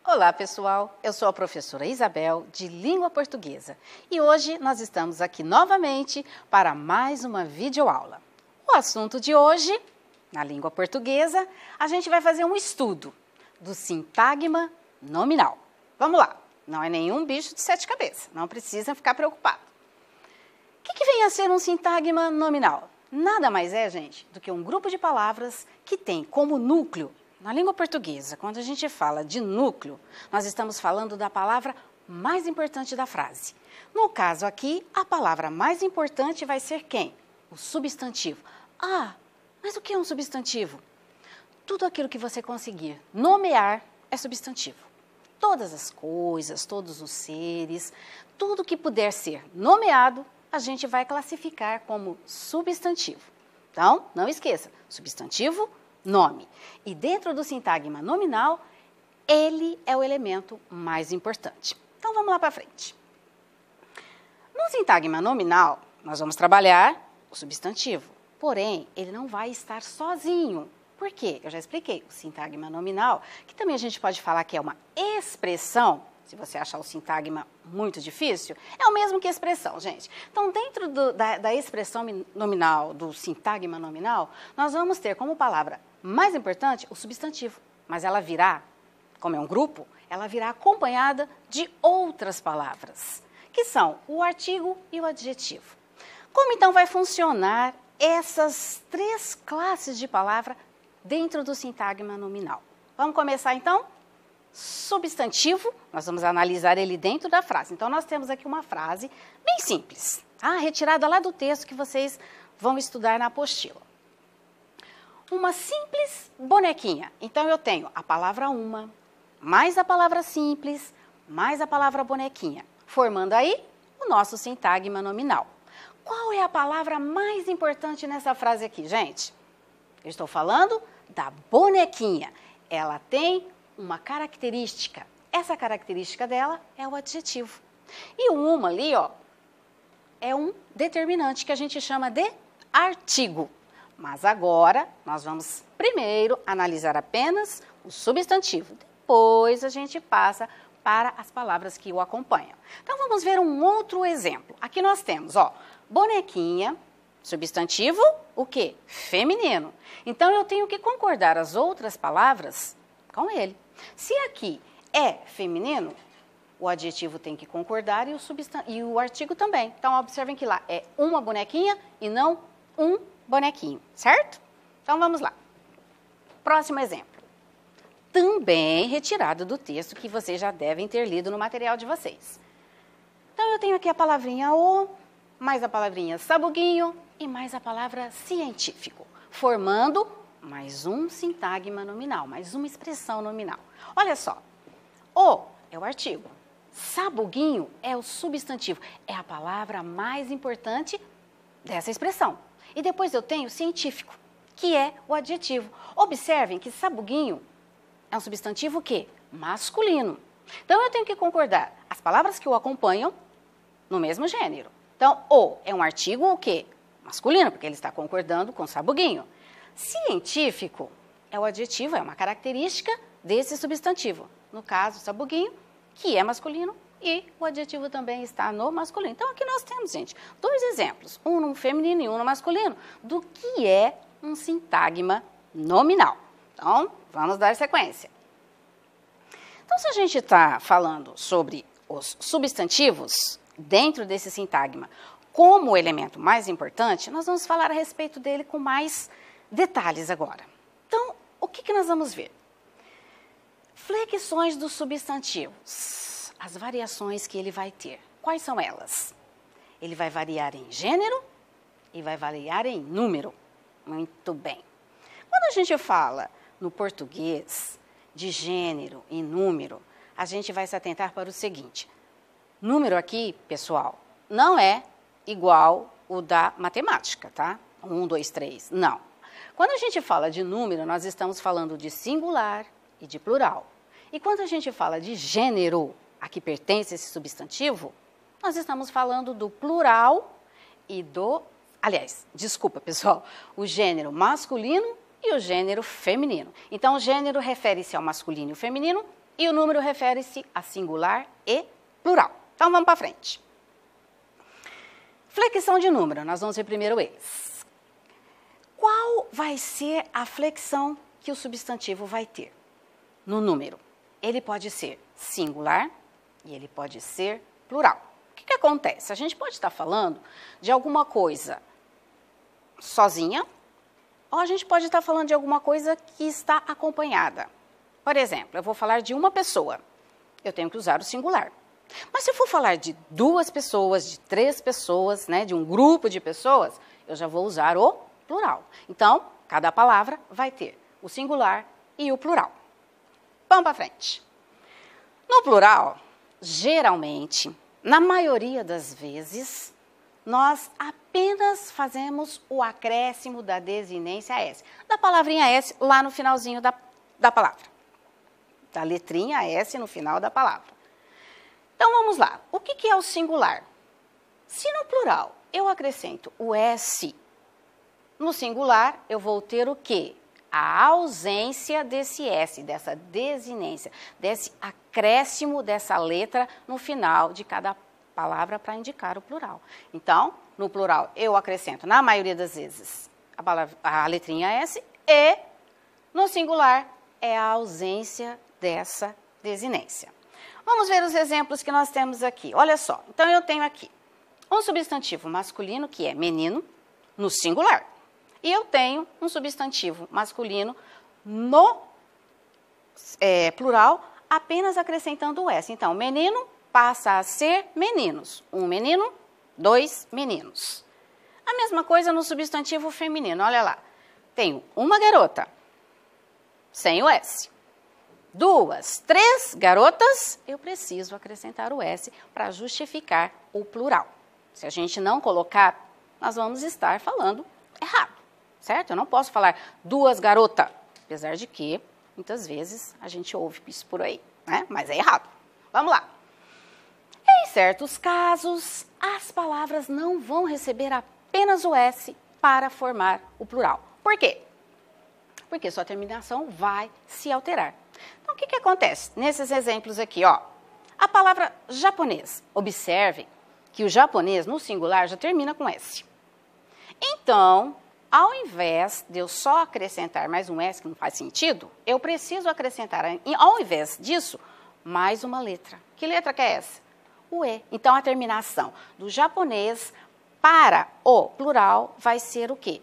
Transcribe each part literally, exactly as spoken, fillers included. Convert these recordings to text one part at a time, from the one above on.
Olá, pessoal! Eu sou a professora Isabel, de Língua Portuguesa, e hoje nós estamos aqui novamente para mais uma videoaula. O assunto de hoje, na língua portuguesa, a gente vai fazer um estudo do sintagma nominal. Vamos lá! Não é nenhum bicho de sete cabeças, não precisa ficar preocupado. O que, que vem a ser um sintagma nominal? Nada mais é, gente, do que um grupo de palavras que tem como núcleo. Na língua portuguesa, quando a gente fala de núcleo, nós estamos falando da palavra mais importante da frase. No caso aqui, a palavra mais importante vai ser quem? O substantivo. Ah, mas o que é um substantivo? Tudo aquilo que você conseguir nomear é substantivo. Todas as coisas, todos os seres, tudo que puder ser nomeado, a gente vai classificar como substantivo. Então, não esqueça, substantivo, nome. E dentro do sintagma nominal, ele é o elemento mais importante. Então, vamos lá para frente. No sintagma nominal, nós vamos trabalhar o substantivo. Porém, ele não vai estar sozinho. Por quê? Eu já expliquei. O sintagma nominal, que também a gente pode falar que é uma expressão, se você achar o sintagma muito difícil, é o mesmo que expressão, gente. Então, dentro do, da, da expressão nominal, do sintagma nominal, nós vamos ter como palavra mais importante o substantivo, mas ela virá, como é um grupo, ela virá acompanhada de outras palavras, que são o artigo e o adjetivo. Como então vai funcionar essas três classes de palavra dentro do sintagma nominal? Vamos começar então? Substantivo, nós vamos analisar ele dentro da frase. Então, nós temos aqui uma frase bem simples, tá? Retirada lá do texto que vocês vão estudar na apostila. Uma simples bonequinha. Então, eu tenho a palavra uma, mais a palavra simples, mais a palavra bonequinha, formando aí o nosso sintagma nominal. Qual é a palavra mais importante nessa frase aqui, gente? Eu estou falando da bonequinha. Ela tem uma característica. Essa característica dela é o adjetivo. E o uma ali, ó, é um determinante que a gente chama de artigo. Mas agora, nós vamos primeiro analisar apenas o substantivo. Depois a gente passa para as palavras que o acompanham. Então, vamos ver um outro exemplo. Aqui nós temos, ó, bonequinha, substantivo, o quê? Feminino. Então, eu tenho que concordar as outras palavras com ele. Se aqui é feminino, o adjetivo tem que concordar e o, e o artigo também. Então, observem que lá é uma bonequinha e não um bonequinho, certo? Então, vamos lá. Próximo exemplo. Também retirado do texto que vocês já devem ter lido no material de vocês. Então, eu tenho aqui a palavrinha o, mais a palavrinha sabuguinho e mais a palavra científico, formando mais um sintagma nominal, mais uma expressão nominal. Olha só, o é o artigo, sabuguinho é o substantivo, é a palavra mais importante dessa expressão. E depois eu tenho científico, que é o adjetivo. Observem que sabuguinho é um substantivo o quê? Masculino. Então, eu tenho que concordar as palavras que o acompanham no mesmo gênero. Então, o é um artigo o quê? Masculino, porque ele está concordando com sabuguinho. Científico é o adjetivo, é uma característica desse substantivo. No caso, sabuguinho, que é masculino, e o adjetivo também está no masculino. Então, aqui nós temos, gente, dois exemplos, um no feminino e um no masculino, do que é um sintagma nominal. Então, vamos dar sequência. Então, se a gente está falando sobre os substantivos dentro desse sintagma como o elemento mais importante, nós vamos falar a respeito dele com mais detalhes agora. Então, o que, que nós vamos ver? Flexões dos substantivos. As variações que ele vai ter. Quais são elas? Ele vai variar em gênero e vai variar em número. Muito bem. Quando a gente fala no português de gênero e número, a gente vai se atentar para o seguinte. Número aqui, pessoal, não é igual o da matemática, tá? Um, dois, três. Não. Quando a gente fala de número, nós estamos falando de singular e de plural. E quando a gente fala de gênero, a que pertence esse substantivo, nós estamos falando do plural e do... Aliás, desculpa, pessoal, o gênero masculino e o gênero feminino. Então, o gênero refere-se ao masculino e o feminino E o número refere-se a singular e plural. Então, vamos para frente. Flexão de número, nós vamos ver primeiro eles. Qual vai ser a flexão que o substantivo vai ter no número? Ele pode ser singular e ele pode ser plural. O que, que acontece? A gente pode estar falando de alguma coisa sozinha, ou a gente pode estar falando de alguma coisa que está acompanhada. Por exemplo, eu vou falar de uma pessoa, eu tenho que usar o singular. Mas se eu for falar de duas pessoas, de três pessoas, né, de um grupo de pessoas, eu já vou usar o plural. Então, cada palavra vai ter o singular e o plural. Vamos para frente. No plural, geralmente, na maioria das vezes, nós apenas fazemos o acréscimo da desinência S, da palavrinha S lá no finalzinho da, da palavra, da letrinha S no final da palavra. Então, vamos lá. O que, que é o singular? Se no plural eu acrescento o S, no singular eu vou ter o quê? A ausência desse S, dessa desinência, desse acréscimo dessa letra no final de cada palavra para indicar o plural. Então, no plural, eu acrescento, na maioria das vezes, a, palavra, a letrinha S e, no singular, é a ausência dessa desinência. Vamos ver os exemplos que nós temos aqui. Olha só, então eu tenho aqui um substantivo masculino, que é menino, no singular. E eu tenho um substantivo masculino no é, plural, apenas acrescentando o S. Então, menino passa a ser meninos. Um menino, dois meninos. A mesma coisa no substantivo feminino. Olha lá. Tenho uma garota, sem o S. Duas, três garotas, eu preciso acrescentar o S para justificar o plural. Se a gente não colocar, nós vamos estar falando errado, certo? Eu não posso falar duas garotas, apesar de que, muitas vezes, a gente ouve isso por aí, né? Mas é errado. Vamos lá. Em certos casos, as palavras não vão receber apenas o S para formar o plural. Por quê? Porque sua terminação vai se alterar. Então, o que, que acontece? Nesses exemplos aqui, ó, a palavra japonês. Observe que o japonês, no singular, já termina com S. Então, ao invés de eu só acrescentar mais um S, que não faz sentido, eu preciso acrescentar, ao invés disso, mais uma letra. Que letra que é essa? O E. Então, a terminação do japonês para o plural vai ser o quê?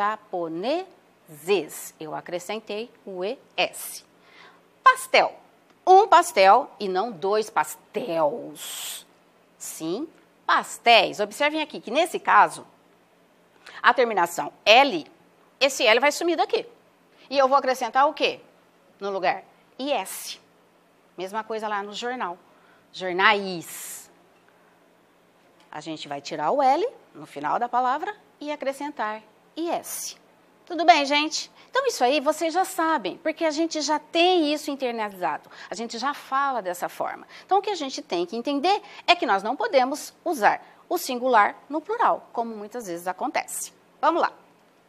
Japoneses. Eu acrescentei o E S. Pastel. Um pastel e não dois pastéis. Sim, pastéis. Observem aqui que, nesse caso, a terminação L, esse L vai sumir daqui. E eu vou acrescentar o quê? No lugar? I S. Mesma coisa lá no jornal. Jornais. A gente vai tirar o L no final da palavra e acrescentar I S. Tudo bem, gente? Então, isso aí vocês já sabem, porque a gente já tem isso internalizado. A gente já fala dessa forma. Então, o que a gente tem que entender é que nós não podemos usar o singular no plural, como muitas vezes acontece. Vamos lá.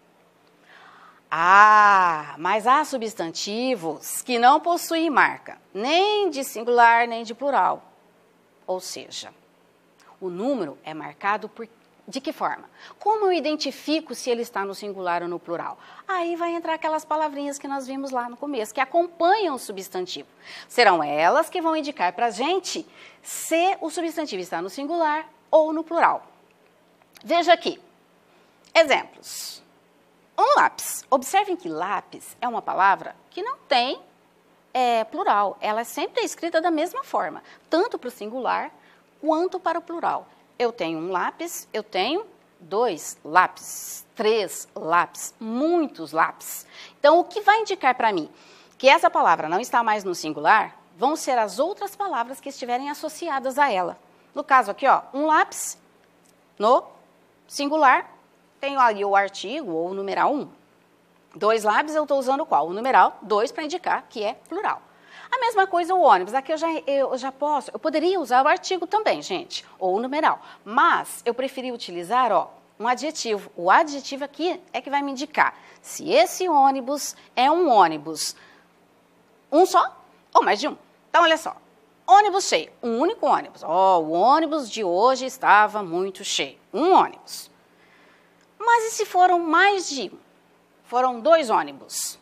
Ah, mas há substantivos que não possuem marca, nem de singular, nem de plural. Ou seja, o número é marcado por... De que forma? Como eu identifico se ele está no singular ou no plural? Aí vai entrar aquelas palavrinhas que nós vimos lá no começo, que acompanham o substantivo. Serão elas que vão indicar para a gente se o substantivo está no singular ou no plural. Veja aqui. Exemplos. Um lápis. Observem que lápis é uma palavra que não tem é, plural. Ela sempre é escrita da mesma forma, tanto para o singular quanto para o plural. Eu tenho um lápis, eu tenho dois lápis, três lápis, muitos lápis. Então, o que vai indicar para mim que essa palavra não está mais no singular vão ser as outras palavras que estiverem associadas a ela. No caso aqui, ó, um lápis no singular, tenho ali o artigo ou o numeral um. Dois lápis, eu estou usando qual? O numeral dois para indicar que é plural. A mesma coisa o ônibus, aqui eu já, eu já posso, eu poderia usar o artigo também, gente, ou o numeral, mas eu preferi utilizar, ó, um adjetivo. O adjetivo aqui é que vai me indicar se esse ônibus é um ônibus, um só ou mais de um. Então, olha só. Ônibus cheio. Um único ônibus. Ó, oh, o ônibus de hoje estava muito cheio. Um ônibus. Mas e se foram mais de um? Foram dois ônibus.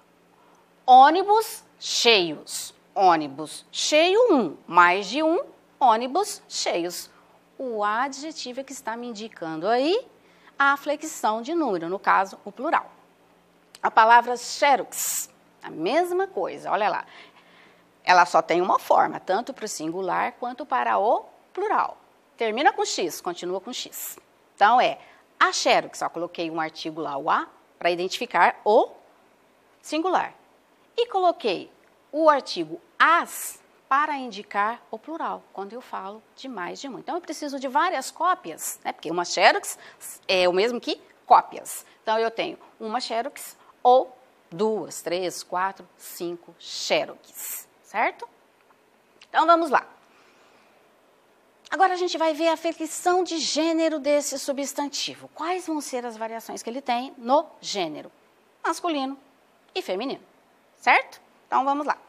Ônibus cheios. Ônibus cheio, um. Mais de um, ônibus cheios. O adjetivo é que está me indicando aí a flexão de número, no caso, o plural. A palavra xerox, a mesma coisa, olha lá. Ela só tem uma forma, tanto para o singular quanto para o plural. Termina com X, continua com X. Então, é a xerox, só coloquei um artigo lá, o a, para identificar o singular. E coloquei o artigo as para indicar o plural, quando eu falo de mais de um. Então, eu preciso de várias cópias, né? Porque uma xerox é o mesmo que cópias. Então, eu tenho uma xerox ou duas, três, quatro, cinco xerox, certo? Então, vamos lá. Agora, a gente vai ver a flexão de gênero desse substantivo. Quais vão ser as variações que ele tem no gênero masculino e feminino, certo? Então, vamos lá.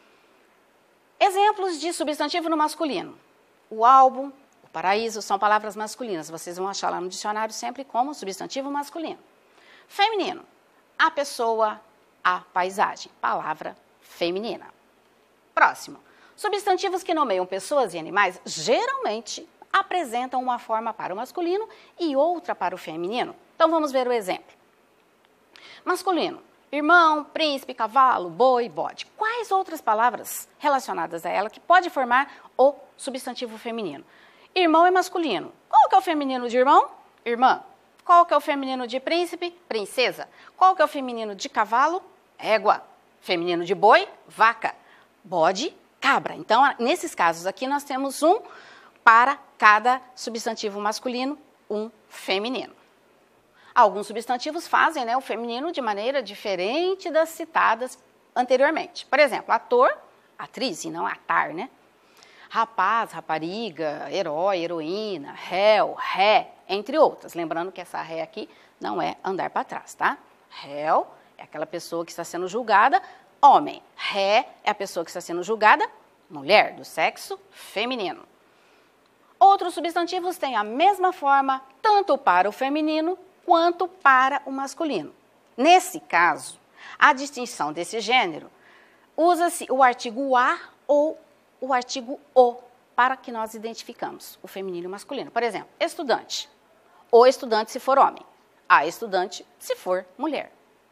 Exemplos de substantivo no masculino. O álbum, o paraíso, são palavras masculinas. Vocês vão achar lá no dicionário sempre como substantivo masculino. Feminino, a pessoa, a paisagem, palavra feminina. Próximo. Substantivos que nomeiam pessoas e animais geralmente apresentam uma forma para o masculino e outra para o feminino. Então, vamos ver o exemplo. Masculino. Irmão, príncipe, cavalo, boi, bode. Quais outras palavras relacionadas a ela que pode formar o substantivo feminino? Irmão é masculino. Qual que é o feminino de irmão? Irmã. Qual que é o feminino de príncipe? Princesa. Qual que é o feminino de cavalo? Égua. Feminino de boi? Vaca. Bode, cabra. Então, nesses casos aqui, nós temos um para cada substantivo masculino, um feminino. Alguns substantivos fazem, né, o feminino de maneira diferente das citadas anteriormente. Por exemplo, ator, atriz, e não atar, né? Rapaz, rapariga, herói, heroína, réu, ré, entre outras. Lembrando que essa ré aqui não é andar para trás, tá? Réu é aquela pessoa que está sendo julgada, homem. Ré é a pessoa que está sendo julgada, mulher, do sexo feminino. Outros substantivos têm a mesma forma, tanto para o feminino quanto para o masculino. Nesse caso, a distinção desse gênero, usa-se o artigo a ou o artigo o, para que nós identificamos o feminino e o masculino. Por exemplo, estudante. O estudante se for homem. A estudante se for mulher.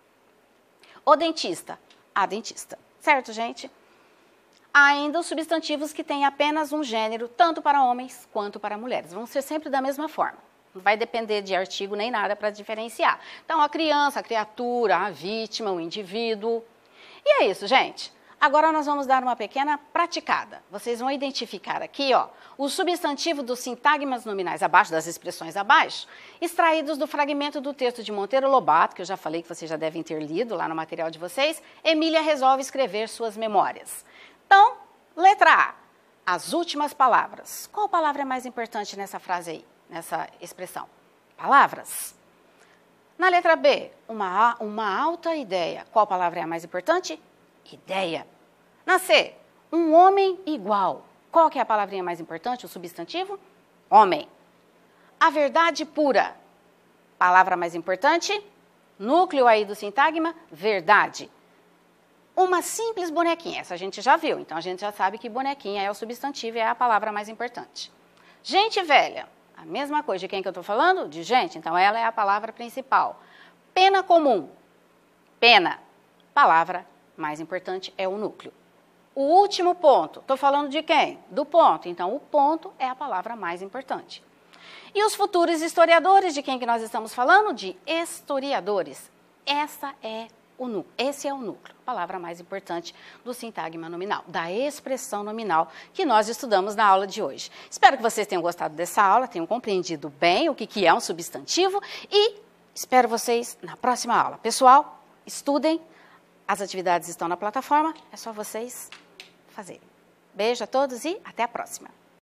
O dentista. A dentista. Certo, gente? Há ainda os substantivos que têm apenas um gênero, tanto para homens quanto para mulheres. Vão ser sempre da mesma forma. Não vai depender de artigo nem nada para diferenciar. Então, a criança, a criatura, a vítima, o indivíduo. E é isso, gente. Agora nós vamos dar uma pequena praticada. Vocês vão identificar aqui, ó, o substantivo dos sintagmas nominais abaixo, das expressões abaixo, extraídos do fragmento do texto de Monteiro Lobato, que eu já falei que vocês já devem ter lido lá no material de vocês. Emília resolve escrever suas memórias. Então, letra A, as últimas palavras. Qual palavra é mais importante nessa frase aí? Nessa expressão? Palavras. Na letra B, uma, uma alta ideia. Qual palavra é a mais importante? Ideia. Na C, um homem igual. Qual que é a palavrinha mais importante, o substantivo? Homem. A verdade pura. Palavra mais importante? Núcleo aí do sintagma, verdade. Uma simples bonequinha, essa a gente já viu, então a gente já sabe que bonequinha é o substantivo e é a palavra mais importante. Gente velha. A mesma coisa, de quem que eu estou falando? De gente, então ela é a palavra principal. Pena comum, pena, palavra mais importante é o núcleo. O último ponto, estou falando de quem? Do ponto, então o ponto é a palavra mais importante. E os futuros historiadores, de quem que nós estamos falando? De historiadores. Essa é o núcleo, esse é o núcleo, a palavra mais importante do sintagma nominal, da expressão nominal que nós estudamos na aula de hoje. Espero que vocês tenham gostado dessa aula, tenham compreendido bem o que, que é um substantivo e espero vocês na próxima aula. Pessoal, estudem, as atividades estão na plataforma, é só vocês fazerem. Beijo a todos e até a próxima.